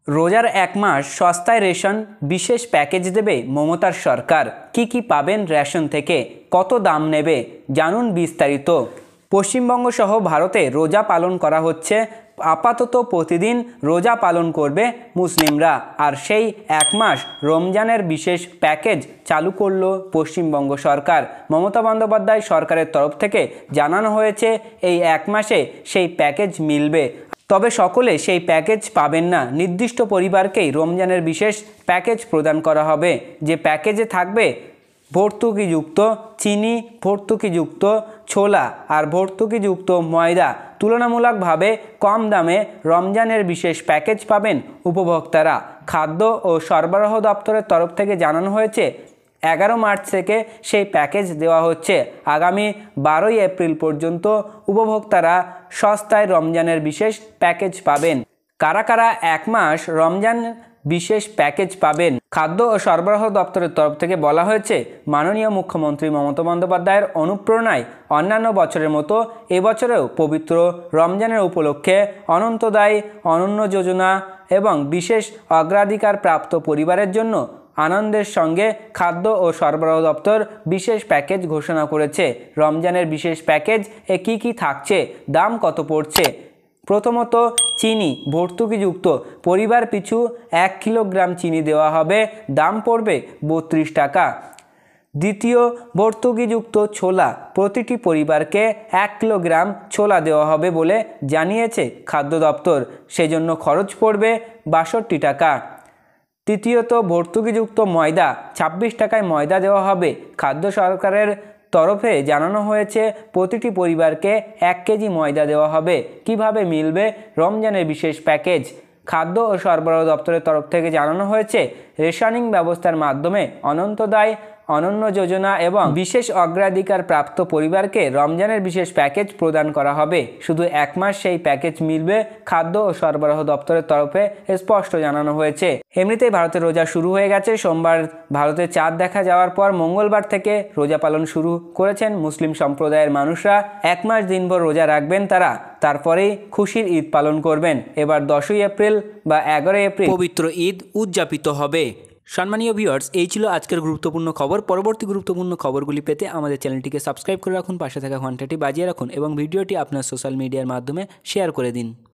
রোজার এক মাস সস্তায় রেশন বিশেষ প্যাকেজ দেবে মমতার সরকার। কি পাবেন রেশন থেকে, কত দাম নেবে, জানুন বিস্তারিত। পশ্চিমবঙ্গ সহ ভারতে রোজা পালন করা হচ্ছে। আপাতত প্রতিদিন রোজা পালন করবে মুসলিমরা, আর সেই এক মাস রমজানের বিশেষ প্যাকেজ চালু করল পশ্চিমবঙ্গ সরকার। মমতা বন্দ্যোপাধ্যায় সরকারের তরফ থেকে জানানো হয়েছে এই এক মাসে সেই প্যাকেজ মিলবে। তবে সকলে সেই প্যাকেজ পাবেন না, নির্দিষ্ট পরিবারকেই রমজানের বিশেষ প্যাকেজ প্রদান করা হবে। যে প্যাকেজে থাকবে ভর্তুকিযুক্ত চিনি, ভর্তুকিযুক্ত ছোলা আর ভর্তুকিযুক্ত ময়দা। তুলনামূলকভাবে কম দামে রমজানের বিশেষ প্যাকেজ পাবেন উপভোক্তারা। খাদ্য ও সরবরাহ দপ্তরের তরফ থেকে জানানো হয়েছে 11 মার্চ থেকে সেই প্যাকেজ দেওয়া হচ্ছে। আগামী 12 এপ্রিল পর্যন্ত উপভোক্তারা সস্তায় রমজানের বিশেষ প্যাকেজ পাবেন। কারা কারা এক মাস রমজান বিশেষ প্যাকেজ পাবেন? খাদ্য ও সরবরাহ দপ্তরের তরফ থেকে বলা হয়েছে, মাননীয় মুখ্যমন্ত্রী মমতা বন্দ্যোপাধ্যায়ের অনুপ্রেরণায় অন্যান্য বছরের মতো এবছরেও পবিত্র রমজানের উপলক্ষে অনন্তদায়ী অনন্য যোজনা এবং বিশেষ অগ্রাধিকার প্রাপ্ত পরিবারের জন্য আনন্দের সঙ্গে খাদ্য ও সরবরাহ দপ্তর বিশেষ প্যাকেজ ঘোষণা করেছে। রমজানের বিশেষ প্যাকেজ এ কী থাকছে, দাম কত পড়ছে? প্রথমত, চিনি ভর্তুকিযুক্ত পরিবার পিছু 1 কিলোগ্রাম চিনি দেওয়া হবে, দাম পড়বে 32 টাকা। দ্বিতীয়, ভর্তুকিযুক্ত ছোলা, প্রতিটি পরিবারকে 1 কিলোগ্রাম ছোলা দেওয়া হবে বলে জানিয়েছে খাদ্য দপ্তর, সেজন্য খরচ পড়বে 62 টাকা। তৃতীয়ত, ভর্তুকিযুক্ত ময়দা, 26 টাকায় ময়দা দেওয়া হবে। খাদ্য সরকারের তরফে জানানো হয়েছে প্রতিটি পরিবারকে 1 কেজি ময়দা দেওয়া হবে। কিভাবে মিলবে রমজানের বিশেষ প্যাকেজ? খাদ্য ও সরবরাহ দপ্তরের তরফ থেকে জানানো হয়েছে, রেশনিং ব্যবস্থার মাধ্যমে অনন্তদায়ী অনন্য যোজনা এবং বিশেষ অগ্রাধিকার প্রাপ্ত পরিবারকে রমজানের বিশেষ প্যাকেজ প্রদান করা হবে। শুধু এক মাস সেই প্যাকেজ মিলবে, খাদ্য ও সরবরাহ দপ্তরের তরফে স্পষ্ট জানানো হয়েছে। এমনিতেই ভারতে রোজা শুরু হয়ে গেছে। সোমবার ভারতে চাঁদ দেখা যাওয়ার পর মঙ্গলবার থেকে রোজা পালন শুরু করেছেন মুসলিম সম্প্রদায়ের মানুষরা। এক মাস দিনভর রোজা রাখবেন তারা, তারপরেই খুশির ঈদ পালন করবেন। এবার 10ই এপ্রিল বা 11 এপ্রিল পবিত্র ঈদ উদযাপিত হবে। সম্মানীয় ভিউয়ার্স, এই ছিল আজকের গুরুত্বপূর্ণ খবর। পরবর্তী গুরুত্বপূর্ণ খবরগুলি পেতে আমাদের চ্যানেলটিকে সাবস্ক্রাইব করে রাখুন, পাশে থাকা ঘন্টাটি বাজিয়ে রাখুন এবং ভিডিওটি আপনার সোশ্যাল মিডিয়ার মাধ্যমে শেয়ার করে দিন।